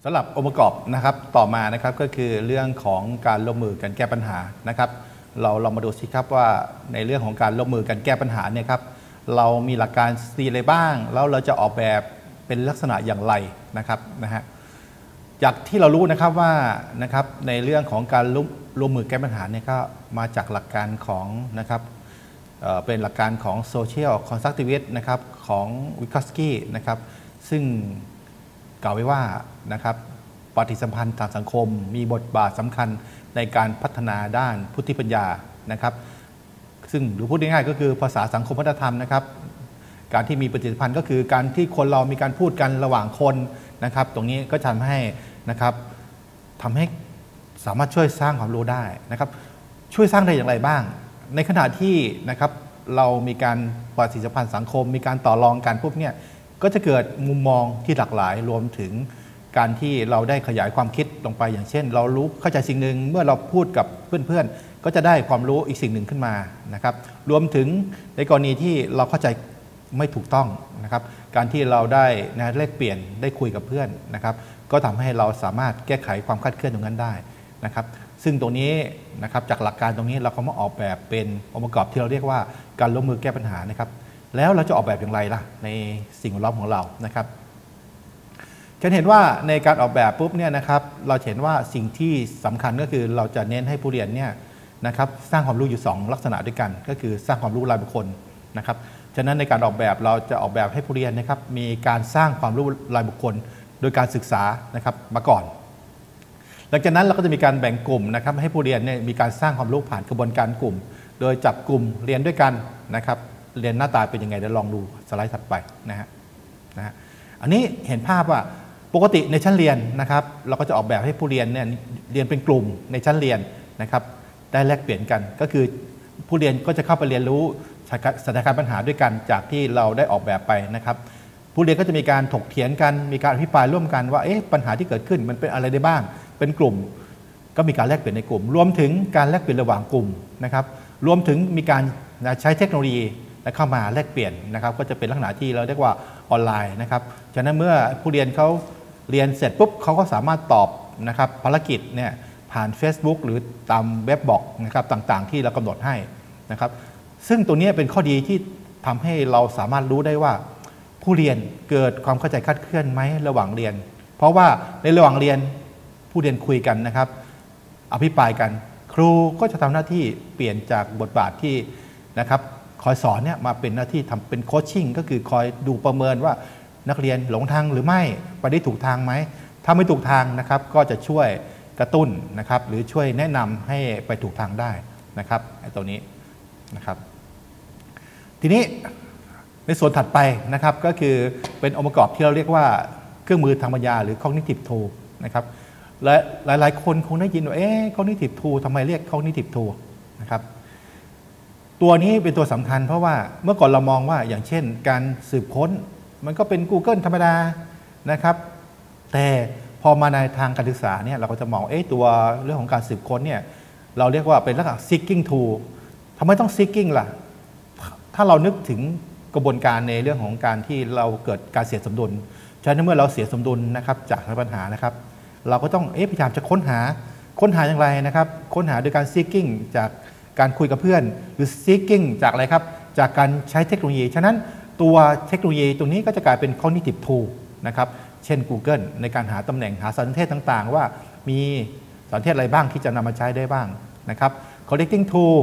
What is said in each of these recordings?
สำหรับองค์ประกอบนะครับต่อมานะครับก็คือเรื่องของการร่วมมือกันแก้ปัญหานะครับเรามาดูสิครับว่าในเรื่องของการร่วมมือกันแก้ปัญหาเนี่ยครับเรามีหลักการสีอะไรบ้างแล้วเราจะออกแบบเป็นลักษณะอย่างไรนะครับจากที่เรารู้นะครับว่านะครับในเรื่องของการร่วมมือแก้ปัญหาเนี่ยก็มาจากหลักการของนะครับเป็นหลักการของ Social Constructivist นะครับของวิกอสกี้นะครับซึ่งกล่าวไว้ว่านะครับปฏิสัมพันธ์ทางสังคมมีบทบาทสำคัญในการพัฒนาด้านพุทธิปัญญานะครับซึ่งหรือพูดง่ายๆก็คือภาษาสังคมวัฒนธรรมนะครับการที่มีปฏิสัมพันธ์ก็คือการที่คนเรามีการพูดกันระหว่างคนนะครับตรงนี้ก็ทำให้นะครับทำให้สามารถช่วยสร้างความรู้ได้นะครับช่วยสร้างได้อย่างไรบ้างในขณะที่นะครับเรามีการปฏิสัมพันธ์สังคมมีการต่อรองกันพวกนี้ก็จะเกิดมุมมองที่หลากหลายรวมถึงการที่เราได้ขยายความคิดลงไปอย่างเช่นเรารู้เข้าใจสิ่งหนึ่งเมื่อเราพูดกับเพื่อนๆก็จะได้ความรู้อีกสิ่งหนึ่งขึ้นมานะครับรวมถึงในกรณีที่เราเข้าใจไม่ถูกต้องนะครับการที่เราได้แลกเปลี่ยนได้คุยกับเพื่อนนะครับก็ทำให้เราสามารถแก้ไขความคลาดเคลื่อนตรงนั้นได้นะครับซึ่งตรงนี้นะครับจากหลักการตรงนี้เราก็มาออกแบบเป็นองค์ประกอบที่เราเรียกว่าการร่วมมือแก้ปัญหานะครับแล้วเราจะออกแบบอย่างไรล่ะในสิ่งแวดล้อมของเรานะครับจะเห็นว่าในการออกแบบปุ๊บเนี่ยนะครับเราเห็นว่าสิ่งที่สำคัญก็คือเราจะเน้นให้ผู้เรียนเนี่ยนะครับสร้างความรู้อยู่2ลักษณะด้วยกันก็คือสร้างความรู้รายบุคคลนะครับฉะนั้นในการออกแบบเราจะออกแบบให้ผู้เรียนนะครับมีการสร้างความรู้รายบุคคลโดยการศึกษานะครับมาก่อนหลังจากนั้นเราก็จะมีการแบ่งกลุ่มนะครับให้ผู้เรียนเนี่ยมีการสร้างความรู้ผ่านกระบวนการกลุ่มโดยจับกลุ่มเรียนด้วยกันนะครับเรียนหน้าตาเป็นยังไงเดี๋ยวลองดูสไลด์ถัดไปนะฮะอันนี้เห็นภาพว่าปกติในชั้นเรียนนะครับเราก็จะออกแบบให้ผู้เรียนเนี่ยเรียนเป็นกลุ่มในชั้นเรียนนะครับได้แลกเปลี่ยนกันก็คือผู้เรียนก็จะเข้าไปเรียนรู้สถานการณ์ปัญหาด้วยกันจากที่เราได้ออกแบบไปนะครับผู้เรียนก็จะมีการถกเถียงกันมีการอภิปรายร่วมกันว่าปัญหาที่เกิดขึ้นมันเป็นอะไรได้บ้างเป็นกลุ่มก็มีการแลกเปลี่ยนในกลุ่มรวมถึงการแลกเปลี่ยนระหว่างกลุ่มนะครับรวมถึงมีการใช้เทคโนโลยีเข้ามาแลกเปลี่ยนนะครับก็จะเป็นลักษณะที่เราเรียกว่าออนไลน์นะครับฉะนั้นเมื่อผู้เรียนเขาเรียนเสร็จปุ๊บเขาก็สามารถตอบนะครับภารกิจเนี่ยผ่าน Facebook หรือตามเว็บบอกนะครับต่างๆที่เรากำหนดให้นะครับซึ่งตัวนี้เป็นข้อดีที่ทำให้เราสามารถรู้ได้ว่าผู้เรียนเกิดความเข้าใจคลาดเคลื่อนไหมระหว่างเรียนเพราะว่าในระหว่างเรียนผู้เรียนคุยกันนะครับอภิปรายกันครูก็จะทำหน้าที่เปลี่ยนจากบทบาทที่นะครับคอยสอนเนี่ยมาเป็นหน้าที่ทำเป็นโคชชิ่งก็คือคอยดูประเมินว่านักเรียนหลงทางหรือไม่ไปได้ถูกทางไหมถ้าไม่ถูกทางนะครับก็จะช่วยกระตุ้นนะครับหรือช่วยแนะนำให้ไปถูกทางได้นะครับไอ้ตัวนี้นะครับทีนี้ในส่วนถัดไปนะครับก็คือเป็นองค์ประกอบที่เราเรียกว่าเครื่องมือทางปัญญาหรือ cognitive tool นะครับและหลายๆคนคงได้ยินว่าcognitive tool ทำไมเรียก cognitive tool นะครับตัวนี้เป็นตัวสำคัญเพราะว่าเมื่อก่อนเรามองว่าอย่างเช่นการสืบค้นมันก็เป็น Google ธรรมดานะครับแต่พอมาในทางการศึกษาเนี่ยเราก็จะมองตัวเรื่องของการสืบค้นเนี่ยเราเรียกว่าเป็นลักษณะ seeking tool ทำไมต้อง seeking ล่ะถ้าเรานึกถึงกระบวนการในเรื่องของการที่เราเกิดการเสียสมดุลฉะนั้นเมื่อเราเสียสมดุลนะครับจากปัญหานะครับเราก็ต้องพยายามจะค้นหาอย่างไรนะครับค้นหาโดยการ seeking จากการคุยกับเพื่อนหรือ seeking จากอะไรครับจากการใช้เทคโนโลยีฉะนั้นตัวเทคโนโลยีตรงนี้ก็จะกลายเป็น cognitive tool นะครับเช่น Google ในการหาตำแหน่งหาสารสนเทศต่างๆว่ามีสารสนเทศอะไรบ้างที่จะนำมาใช้ได้บ้างนะครับ collecting tool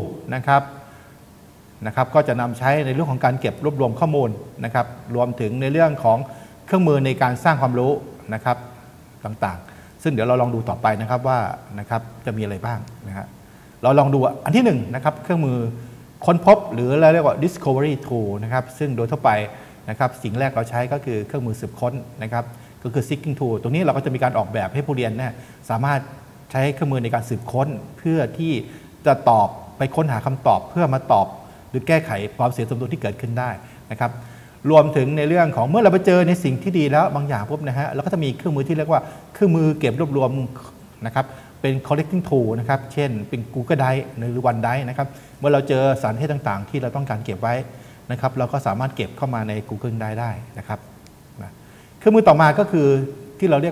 นะครับก็จะนำใช้ในเรื่องของการเก็บรวบรวมข้อมูลนะครับรวมถึงในเรื่องของเครื่องมือในการสร้างความรู้นะครับต่างๆซึ่งเดี๋ยวเราลองดูต่อไปนะครับว่านะครับจะมีอะไรบ้างนะฮะเราลองดูอันที่1นะครับเครื่องมือค้นพบหรือเราเรียกว่า discovery tool นะครับซึ่งโดยทั่วไปนะครับสิ่งแรกเราใช้ก็คือเครื่องมือสืบค้นนะครับก็คือ seeking tool ตรงนี้เราก็จะมีการออกแบบให้ผู้เรียนเนี่ยสามารถใช้เครื่องมือในการสืบค้นเพื่อที่จะตอบไปค้นหาคำตอบเพื่อมาตอบหรือแก้ไขความเสียสมดุลที่เกิดขึ้นได้นะครับรวมถึงในเรื่องของเมื่อเราไปเจอในสิ่งที่ดีแล้วบางอย่างปุ๊บนะฮะเราก็จะมีเครื่องมือที่เรียกว่าเครื่องมือเก็บรวบรวมนะครับเป็น collecting tool นะครับเช่นเป็น Google Drive หรือ OneDrive นะครับเมื่อเราเจอสารสนเทศต่างๆที่เราต้องการเก็บไว้นะครับเราก็สามารถเก็บเข้ามาใน Google Drive ได้นะครับเครื่องมือต่อมาก็คือที่เราเรียกว่า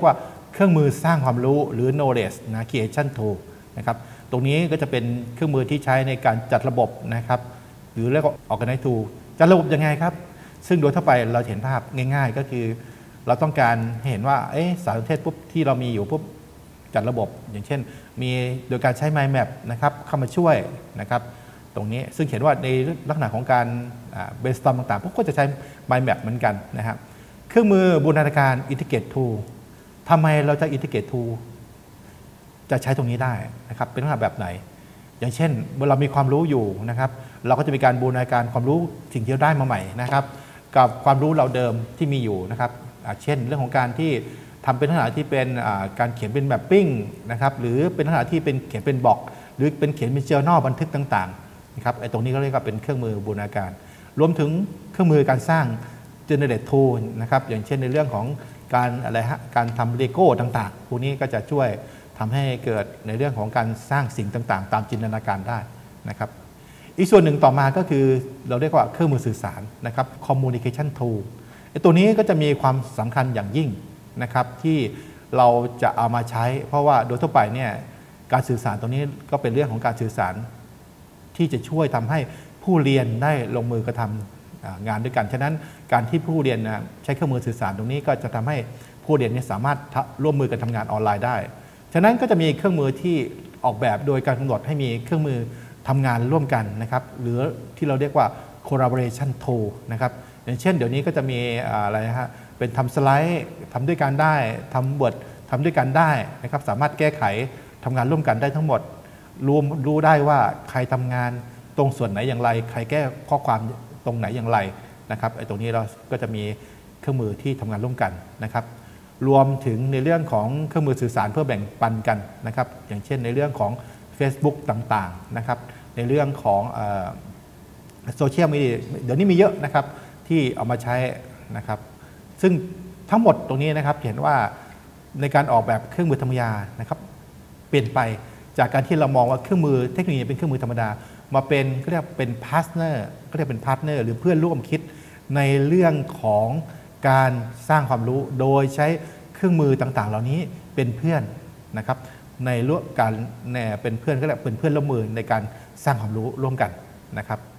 เครื่องมือสร้างความรู้หรือ knowledge นะ creation tool นะครับตรงนี้ก็จะเป็นเครื่องมือที่ใช้ในการจัดระบบนะครับหรือเรียกว่า organize tool จัดระบบยังไงครับซึ่งโดยทั่วไปเราเห็นภาพง่ายๆก็คือเราต้องการเห็นว่าสารสนเทศปุ๊บที่เรามีอยู่ปุ๊บจัดระบบอย่างเช่นมีโดยการใช้ mind map นะครับเข้ามาช่วยนะครับตรงนี้ซึ่งเห็นว่าในลักษณะของการbrainstorm ต่างๆพวกก็จะใช้ mind map เหมือนกันนะครับเครื่องมือบูรณาการ integrate tool ทำไมเราจะ integrate tool จะใช้ตรงนี้ได้นะครับเป็นลักษณะแบบไหนอย่างเช่นเมื่อเรามีความรู้อยู่นะครับเราก็จะมีการบูรณาการความรู้สิ่งที่เราได้มาใหม่นะครับกับความรู้เราเดิมที่มีอยู่นะครับเช่นเรื่องของการที่ทำเป็นลักษณะที่เป็นการเขียนเป็นแมปปิ้งนะครับหรือเป็นลักษณะที่เป็นเขียนเป็นบล็อกหรือเป็นเขียนเป็น journal บันทึกต่างๆนะครับตรงนี้ก็เรียกว่าเป็นเครื่องมือบูรณาการรวมถึงเครื่องมือการสร้าง generate tool นะครับอย่างเช่นในเรื่องของการทำเลโก้ต่างๆพวกนี้ก็จะช่วยทำให้เกิดในเรื่องของการสร้างสิ่งต่างๆตามจินตนาการได้นะครับอีกส่วนหนึ่งต่อมาก็คือเราเรียกว่าเครื่องมือสื่อสารนะครับ communication tool ตัวนี้ก็จะมีความสำคัญอย่างยิ่งนะครับที่เราจะเอามาใช้เพราะว่าโดยทั่วไปเนี่ยการสื่อสารตรงนี้ก็เป็นเรื่องของการสื่อสารที่จะช่วยทำให้ผู้เรียนได้ลงมือกระทำงานด้วยกันฉะนั้นการที่ผู้เรียนใช้เครื่องมือสื่อสารตรงนี้ก็จะทำให้ผู้เรียนสามารถร่วมมือกันทำงานออนไลน์ได้ฉะนั้นก็จะมีเครื่องมือที่ออกแบบโดยการกำหนดให้มีเครื่องมือทำงานร่วมกันนะครับหรือที่เราเรียกว่า collaboration tool นะครับอย่างเช่นเดี๋ยวนี้ก็จะมีอะไรฮะเป็นทำสไลด์ทำด้วยกันได้ทำบททำด้วยกันได้นะครับสามารถแก้ไขทำงานร่วมกันได้ทั้งหมดรู้ได้ว่าใครทำงานตรงส่วนไหนอย่างไรใครแก้ข้อความตรงไหนอย่างไรนะครับตรงนี้เราก็จะมีเครื่องมือที่ทำงานร่วมกันนะครับรวมถึงในเรื่องของเครื่องมือสื่อสารเพื่อแบ่งปันกันนะครับอย่างเช่นในเรื่องของ Facebook ต่างๆนะครับในเรื่องของโซเชียลมีเดียเดี๋ยวนี้มีเยอะนะครับที่เอามาใช้นะครับซึ่งทั้งหมดตรงนี้นะครับเห็นว่าในการออกแบบเครื่องมือธรรมดานะครับเปลี่ยนไปจากการที่เรามองว่าเครื่องมือเทคโนโลยีเป็นเครื่องมือธรรมดามาเป็นก็เรียกเป็นพาร์ทเนอร์ก็เรียกเป็นพาร์ทเนอร์หรือเพื่อนร่วมคิดในเรื่องของการสร้างความรู้โดยใช้เครื่องมือต่างๆเหล่านี้เป็นเพื่อนนะครับในร่วมการเป็นเพื่อนก็เรียกเป็นเพื่อนร่วมมือในการสร้างความรู้ร่วมกันนะครับ